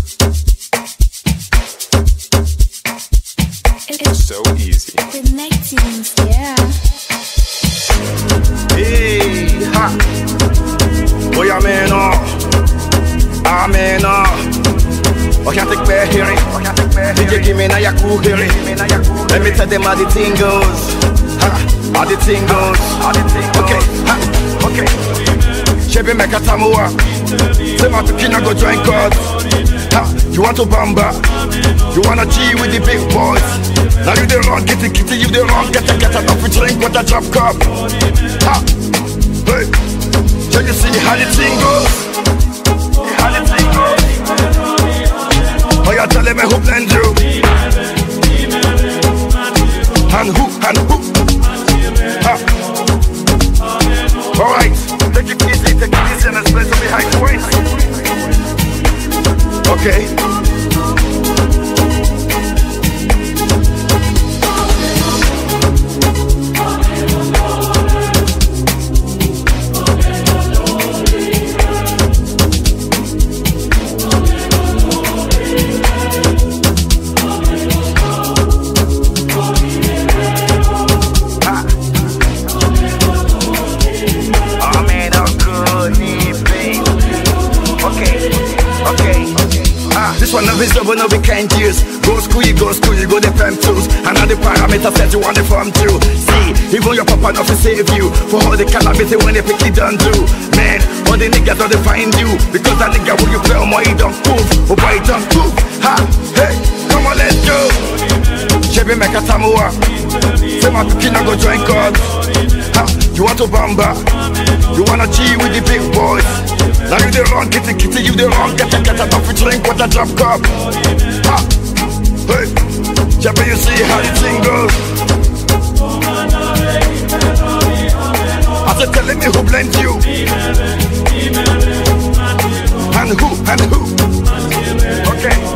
It's so easy. Connecting, yeah. Hey, ha. Boy, I'm in awe. I'm in awe. I can't take my hearing. DJ, give me now your cool hearing. Let me tell them how the thing goes. Ha, how the thing goes. Okay, ha, okay. Chebe make a tamua. Say my pikina go join cards. Ha, you want to bamba? You wanna G with the big boys? Now you the wrong, kitty, you the wrong, get a coffee drink with a drop cup. Ha, hey, so you see how the thing goes? How the thing goes? Oh, you're telling me who blend you? And who? Ha. Alright, take it easy and let's play some behind the wings. Okay. This one of his double no be kind years. Go school, you go the fam tools. And all the parameters said you want the farm too. See, even your papa not to save you. For all the cannabis when they pick it done do. Man, all the niggas don't find you. Because that nigga who you play on my don't move. Oh boy, don't move. Ha, hey, come on, let's go. Chebe make a tamua. Say my pikina go join cards. Ha, you want to bamba? You wanna G with the big boys? Now you the wrong, kitty, you the wrong, get a coffee drink with a drop cup. Ha, hey, Chebe, you see how the thing goes? I said, telling me who blends you? And who? Okay.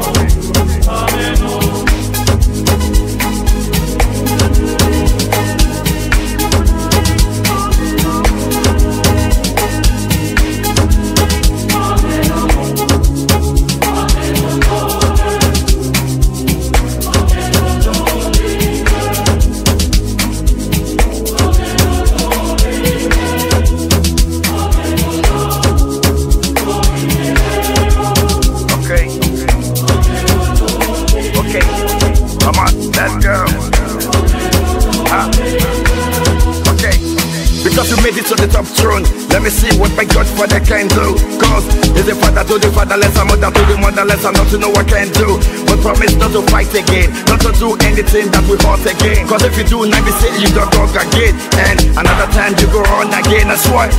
Because you made it to the top throne. Let me see what my Godfather can do. Cause he's the father to the fatherless, a mother to the motherless, and not to know what I can do. But promise not to fight again, not to do anything that we fought again. Cause if you do, now we say you don't go again. And another time you go on again, that's why.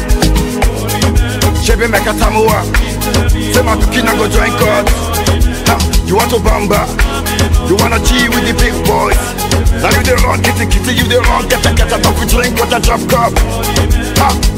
Chebe make a tamua. Say my pikina go join cards. You want to bamba? You wanna G with the big boys? Now you the wrong, kitty, you the wrong, get a coffee drink with a drop cup. Ha.